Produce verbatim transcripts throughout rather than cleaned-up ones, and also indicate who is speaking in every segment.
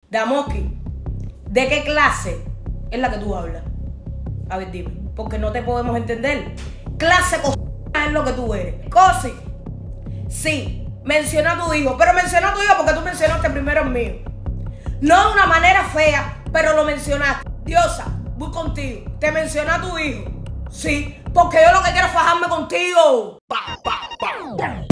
Speaker 1: Damoski, ¿de qué clase es la que tú hablas? A ver, dime, porque no te podemos entender. Clase co... es lo que tú eres. Cosi, sí, menciona a tu hijo, pero menciona a tu hijo porque tú mencionaste primero el mío. No de una manera fea, pero lo mencionaste. Diosa, voy contigo. Te menciona a tu hijo. Sí, porque yo lo que quiero es fajarme contigo. Pa, pa, pa, pa.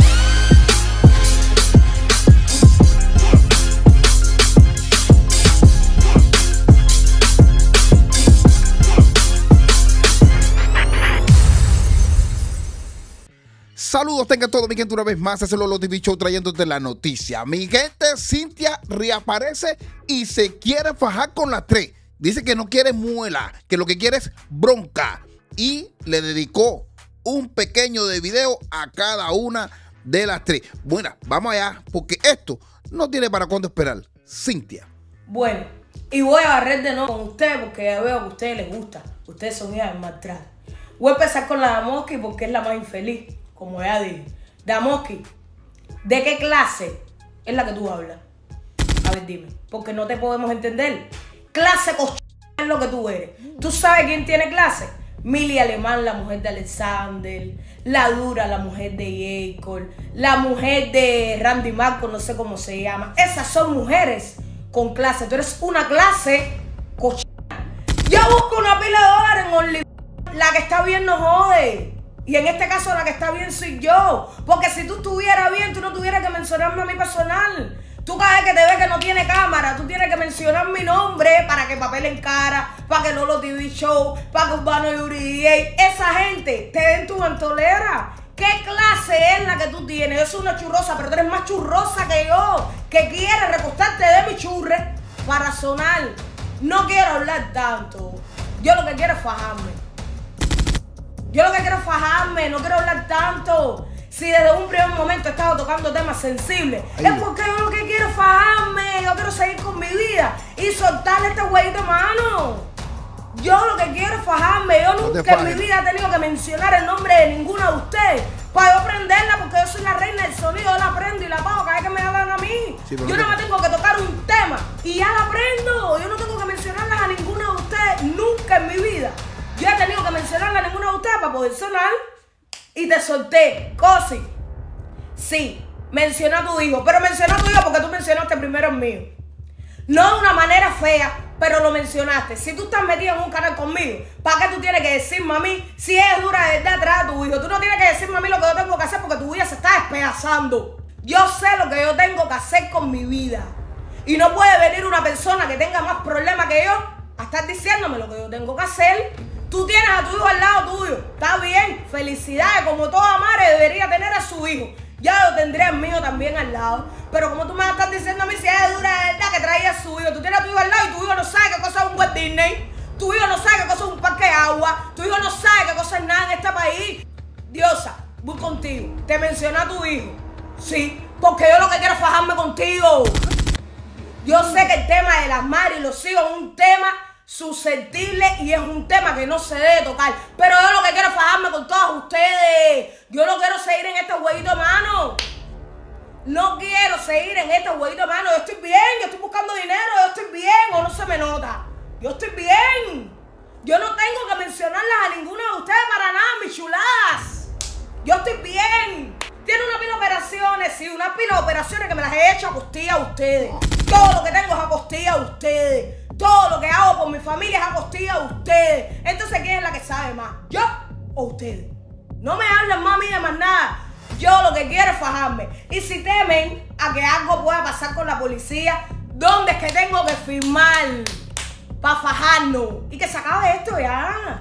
Speaker 2: Saludos, tengan todos mi gente una vez más, es el Lolo T V Show trayéndote la noticia. Mi gente, Cintia reaparece y se quiere fajar con las tres. Dice que no quiere muela, que lo que quiere es bronca. Y le dedicó un pequeño de video a cada una de las tres. Bueno, vamos allá, porque esto no tiene para cuándo esperar. Cintia.
Speaker 1: Bueno, y voy a barrer de nuevo con ustedes porque ya veo que a ustedes les gusta. Ustedes son hijas del maltrato. Voy a empezar con la Damoski porque es la más infeliz. Como ya dije, Damoski, ¿de qué clase es la que tú hablas? A ver, dime, porque no te podemos entender. Clase co... es lo que tú eres. ¿Tú sabes quién tiene clase? Milly Alemán, la mujer de Alexander, la Dura, la mujer de Jacob, la mujer de Randy Marcos, no sé cómo se llama. Esas son mujeres con clase. Tú eres una clase co... Yo busco una pila de dólares en OnlyFans. La que está bien no jode. Y en este caso la que está bien soy yo. Porque si tú estuvieras bien, tú no tuvieras que mencionarme a mi personal. Tú cada vez que te ves que no tiene cámara, tú tienes que mencionar mi nombre para que Papel en Cara, para que Lolo T V Show, para que Urbano Yuri D J, esa gente te den tu ventolera. ¿Qué clase es la que tú tienes? Yo soy una churrosa, pero tú eres más churrosa que yo, que quieres recostarte de mi churre para sonar. No quiero hablar tanto. Yo lo que quiero es fajarme. Yo lo que quiero es fajarme, no quiero hablar tanto. Si desde un primer momento he estado tocando temas sensibles, Ay, es porque yo lo que quiero es fajarme. Yo quiero seguir con mi vida y soltarle este huevito de mano. Yo lo que quiero es fajarme. Yo no nunca en mi vida he tenido que mencionar el nombre de ninguna de ustedes para yo aprenderla, porque yo soy la reina del sonido. Yo la aprendo y la pago cada vez que me hablan a mí. Sí, yo no me tengo que tocar un tema y ya la aprendo. Yo no tengo que mencionarlas a ninguna de ustedes nunca en mi vida. Yo he tenido que mencionarla a ninguna de ustedes para poder sonar y te solté. Cosi, sí, menciona a tu hijo, pero menciona a tu hijo porque tú mencionaste primero el mío. No de una manera fea, pero lo mencionaste. Si tú estás metido en un canal conmigo, ¿para qué tú tienes que decirme a mí si es dura de verdad atrás de tu hijo? Tú no tienes que decirme a mí lo que yo tengo que hacer porque tu vida se está despedazando. Yo sé lo que yo tengo que hacer con mi vida. Y no puede venir una persona que tenga más problemas que yo a estar diciéndome lo que yo tengo que hacer. Tú tienes a tu hijo al lado tuyo, está bien, felicidades, como toda madre debería tener a su hijo. Ya lo tendría el mío también al lado. Pero como tú me estás diciendo a mí si es dura de verdad que traía a su hijo, tú tienes a tu hijo al lado y tu hijo no sabe qué cosa es un Walt Disney, tu hijo no sabe qué cosa es un parque de agua, tu hijo no sabe qué cosa es nada en este país. Diosa, voy contigo, te menciona a tu hijo, sí, porque yo lo que quiero es fajarme contigo. Yo sé que el tema de las madres y los hijos es un tema susceptible y es un tema que no se debe tocar. Pero yo lo que quiero es fajarme con todos ustedes. Yo no quiero seguir en este jueguito de mano. No quiero seguir en este jueguito de mano. Yo estoy bien, yo estoy buscando dinero, yo estoy bien o no se me nota. Yo estoy bien. Yo no tengo que mencionarlas a ninguna de ustedes para nada, mis chuladas. Yo estoy bien. Tiene una pila de operaciones, sí, una pila de operaciones que me las he hecho a costilla a ustedes. Todo lo que tengo es a costilla a ustedes. Todo lo que hago por mi familia es a costilla de ustedes. Entonces, ¿quién es la que sabe más? ¿Yo o ustedes? No me hablen más a mí de más nada. Yo lo que quiero es fajarme. Y si temen a que algo pueda pasar con la policía, ¿dónde es que tengo que firmar para fajarnos? Y que se acabe esto ya.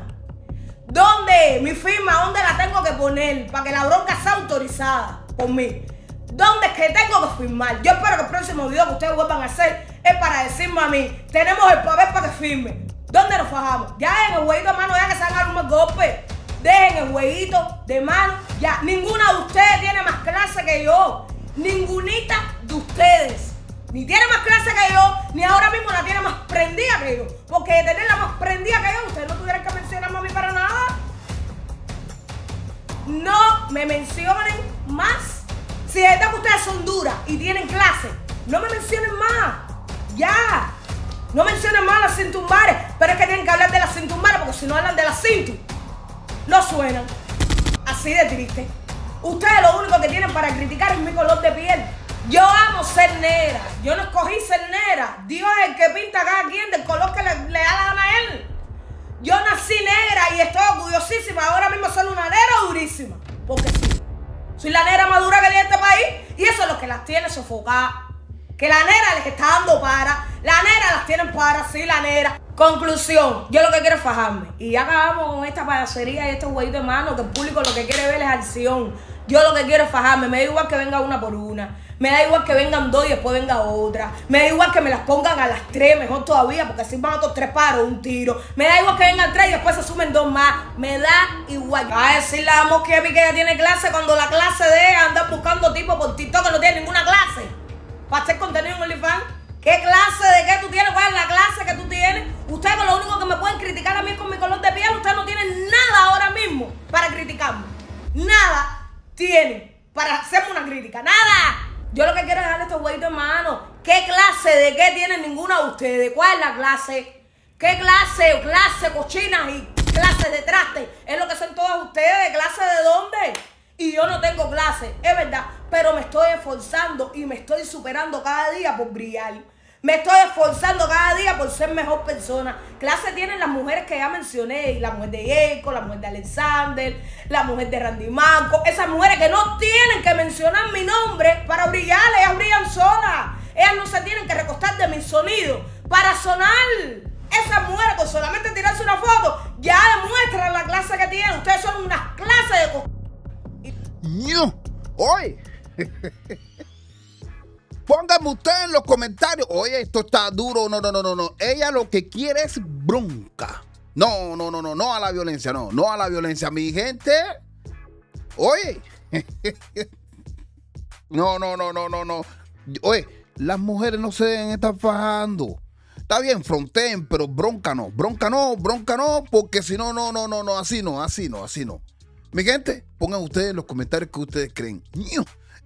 Speaker 1: ¿Dónde? Mi firma, ¿dónde la tengo que poner para que la bronca sea autorizada por mí? ¿Dónde es que tengo que firmar? Yo espero que el próximo video que ustedes vuelvan a hacer es para decirme a mí, tenemos el papel para que firme. ¿Dónde nos fajamos? Ya en el jueguito de mano, ya que se hagan un golpe. Dejen el jueguito de mano. Ya, ninguna de ustedes tiene más clase que yo. Ningunita de ustedes. Ni tiene más clase que yo, ni ahora mismo la tiene más prendida que yo. Porque de tenerla más prendida que yo, ustedes no tuvieran que mencionarme a mí para nada. No me mencionen más. Si de verdad que ustedes son duras y tienen clase, no me mencionen más. Ya. No mencionen más las cintumbares, pero es que tienen que hablar de las cintumbares porque si no hablan de las cintu, no suenan. Así de triste. Ustedes lo único que tienen para criticar es mi color de piel. Yo amo ser negra. Yo no escogí ser negra. Dios es el que pinta a cada quien del color que le, le da la gana a él. Yo nací negra y estoy orgullosísima. Ahora mismo soy una negra durísima. Porque sí. Soy la negra más dura que tiene este país. Y eso es lo que las tiene sofocadas. Que la negra les está dando para. La negra las tienen para, sí, la negra. Conclusión, yo lo que quiero es fajarme. Y ya acabamos con esta payasería y estos huevitos de mano, que el público lo que quiere ver es acción. Yo lo que quiero es fajarme. Me da igual que venga una por una. Me da igual que vengan dos y después venga otra. Me da igual que me las pongan a las tres, mejor todavía, porque así van otros tres paros, un tiro. Me da igual que vengan tres y después se sumen dos más. Me da igual. Va a decirle a Mosqui que ella tiene clase cuando la clase de andar buscando tipos por TikTok que no tiene ninguna clase para hacer contenido en OnlyFans. ¿Qué clase de qué tú tienes? ¿Cuál es la clase que tú tienes? Ustedes con lo único que me pueden criticar a mí es con mi color de piel. Ustedes no tienen nada ahora mismo para criticarme. Nada tienen para hacerme una crítica. ¡Nada! Yo lo que quiero es darle estos huevitos en mano. ¿Qué clase de qué tienen ninguna de ustedes? ¿Cuál es la clase? ¿Qué clase? Clase cochinas y clases de traste. Es lo que son todas ustedes. ¿Clase de dónde? Y yo no tengo clase, es verdad. Pero me estoy esforzando y me estoy superando cada día por brillar. Me estoy esforzando cada día por ser mejor persona. Clase tienen las mujeres que ya mencioné. La mujer de Jacob, la mujer de Alexander, la mujer de Randy Marco. Esas mujeres que no tienen que mencionar mi nombre para brillar. Ellas brillan solas. Ellas no se tienen que recostar de mi sonido para sonar. Esas mujeres con solamente tirarse una foto ya demuestran la clase que tienen. Ustedes son unas clases de... co-
Speaker 2: ¡Ño! ¡Oye! Pónganme ustedes en los comentarios. Oye, esto está duro. No, no, no, no, no. Ella lo que quiere es bronca. No, no, no, no, no a la violencia, no. No a la violencia, mi gente. Oye. No, no, no, no, no, no. Oye, las mujeres no se deben estar fajando. Está bien, fronteen, pero bronca no. Bronca no, bronca no, porque si no, no, no, no, no, así no, así no, así no. Mi gente, pongan ustedes en los comentarios que ustedes creen. ¡Ño!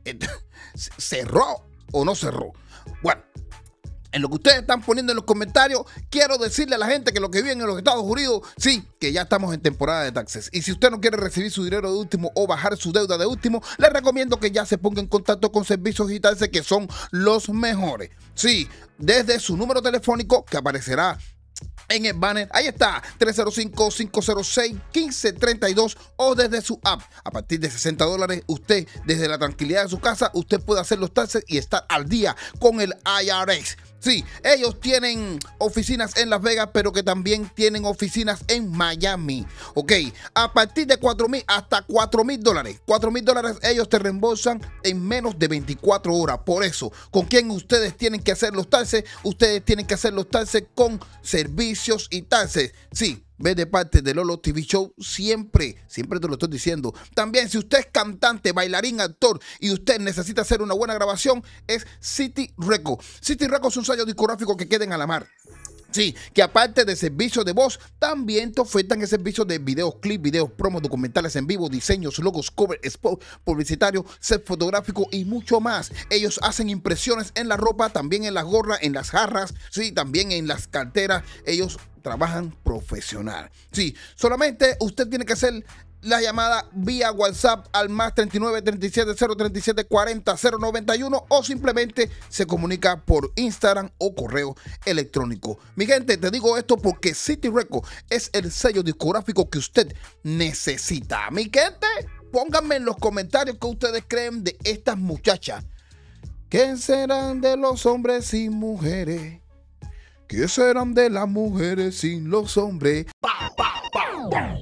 Speaker 2: ¿Cerró o no cerró? Bueno, en lo que ustedes están poniendo en los comentarios, quiero decirle a la gente que lo que viven en los Estados Unidos, sí, que ya estamos en temporada de taxes. Y si usted no quiere recibir su dinero de último o bajar su deuda de último, le recomiendo que ya se ponga en contacto con Servicios Digitales, que son los mejores. Sí, desde su número telefónico que aparecerá en el banner, ahí está, tres cero cinco, cinco cero seis, uno cinco tres dos, o desde su app. A partir de sesenta dólares, usted, desde la tranquilidad de su casa, usted puede hacer los taxes y estar al día con el I R S. Sí, ellos tienen oficinas en Las Vegas, pero que también tienen oficinas en Miami. Ok, a partir de cuatro mil hasta cuatro mil dólares. cuatro mil dólares ellos te reembolsan en menos de veinticuatro horas. Por eso, ¿con quién ustedes tienen que hacer los taxes? Ustedes tienen que hacer los taxes con Servicios y Taxes. Sí, ve de parte de Lolo T V Show, siempre, siempre te lo estoy diciendo. También, si usted es cantante, bailarín, actor y usted necesita hacer una buena grabación, es City Records. City Records es un sello discográfico que queden a la mar. Sí, que aparte de servicio de voz, también te ofertan el servicio de videos, clips, videos, promos, documentales en vivo, diseños, logos, cover, spot publicitario, set fotográfico y mucho más. Ellos hacen impresiones en la ropa, también en las gorras, en las jarras, sí, también en las carteras. Ellos trabajan profesional. Sí, solamente usted tiene que hacer la llamada vía WhatsApp al más treinta y nueve, treinta y siete, cero treinta y siete, cuarenta, cero noventa y uno, o simplemente se comunica por Instagram o correo electrónico. Mi gente, te digo esto porque City Records es el sello discográfico que usted necesita. Mi gente, pónganme en los comentarios qué ustedes creen de estas muchachas. ¿Qué serán de los hombres sin mujeres? ¿Qué serán de las mujeres sin los hombres? ¡Pau, pau, pau!